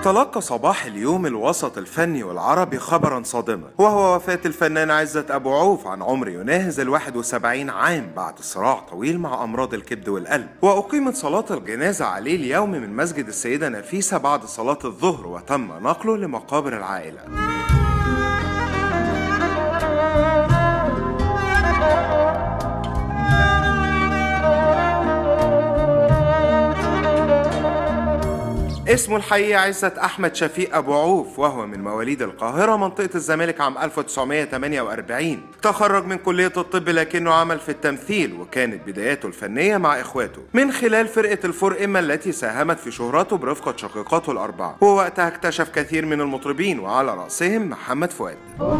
تلقى صباح اليوم الوسط الفني والعربي خبرا صادما، وهو وفاة الفنان عزت أبو عوف عن عمر يناهز 71 عام بعد صراع طويل مع أمراض الكبد والقلب. وأقيمت صلاة الجنازة عليه اليوم من مسجد السيدة نفيسة بعد صلاة الظهر، وتم نقله لمقابر العائلة. اسمه الحقيقي عزت أحمد شفيق أبو عوف، وهو من مواليد القاهرة منطقة الزمالك عام 1948. تخرج من كلية الطب لكنه عمل في التمثيل، وكانت بداياته الفنية مع إخواته من خلال فرقة الفرقمة التي ساهمت في شهرته برفقة شقيقاته الأربعة، ووقتها اكتشف كثير من المطربين وعلى رأسهم محمد فؤاد.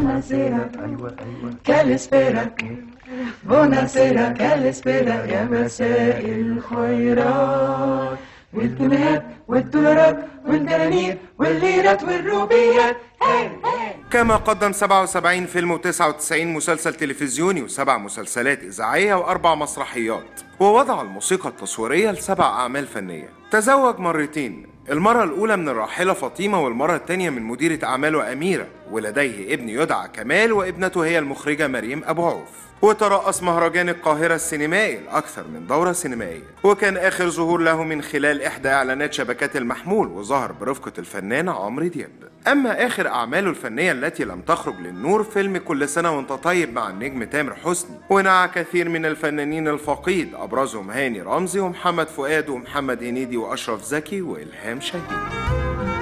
بوناسيرا كالسبيرا يا مساء الخيرات والدمهات والدولارات والدنانير والليرات والروبيات. كما قدم 77 فيلم و99 مسلسل تلفزيوني و7 مسلسلات إذاعية و4 مسرحيات، ووضع الموسيقى التصويرية ل7 أعمال فنية. تزوج مرتين، المرة الأولى من الراحلة فاطمة، والمرة الثانية من مديرة أعماله أميرة، ولديه ابن يدعى كمال، وابنته هي المخرجة مريم أبو عوف. وترأس مهرجان القاهرة السينمائي الأكثر من دورة سينمائية، وكان آخر ظهور له من خلال إحدى إعلانات شبكات المحمول، وظهر برفقة الفنان عمرو دياب. أما آخر أعماله الفنية التي لم تخرج للنور فيلم كل سنة وانت طيب مع النجم تامر حسني، ونعى كثير من الفنانين الفقيد، أبرزهم هاني رمزي ومحمد فؤاد ومحمد هنيدي وأشرف زكي وإلهام شاهين.